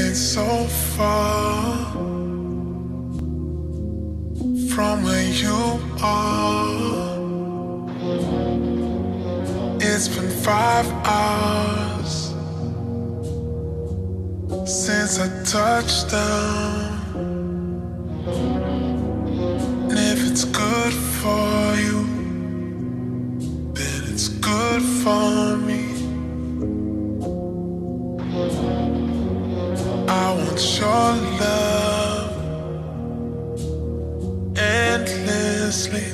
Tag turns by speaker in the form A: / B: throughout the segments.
A: ain't so far from where you are. It's been 5 hours since I touched down. And if it's good for you, then it's good for me. I want your love endlessly.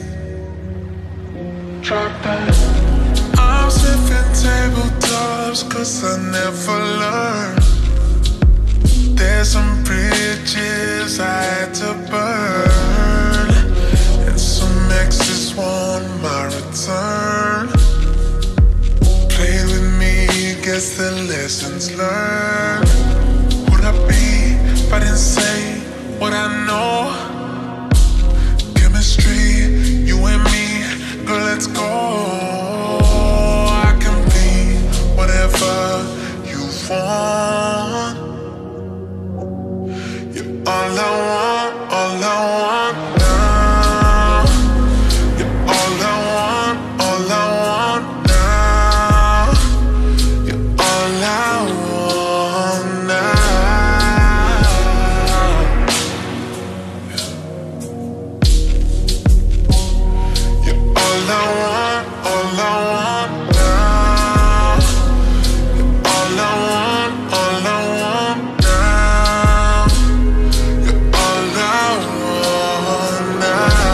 A: Drop that. I'm sniffing tabletops 'cause I never learned. There's some bridges I had to burn, and some exes want my return. Play with me, guess the lessons learned. Would I be if I didn't say what I know? Chemistry, you and me, girl, let's go. I can be whatever you want. You're all I want, all I want now. You're all I want, all I want now. You're all I want now. You're all I want, all I want now. You're all I want, all I want now. You're all I want now.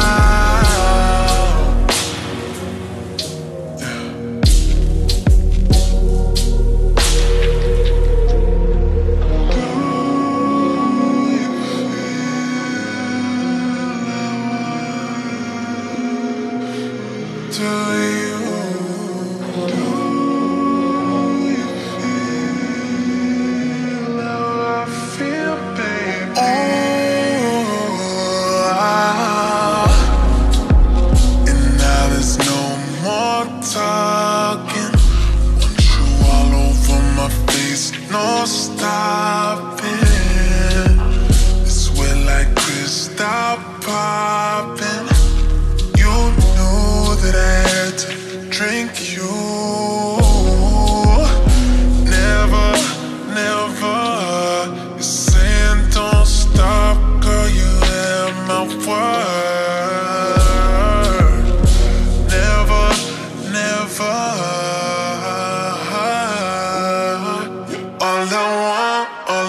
A: Do you feel how I feel, baby? And now there's no more talking. Want you all over my face, no stopping. It's wet like crystal popping. You knew that I had to drink you. Never, never. You're saying don't stop, girl, you have my word. Never, never. You're all I want,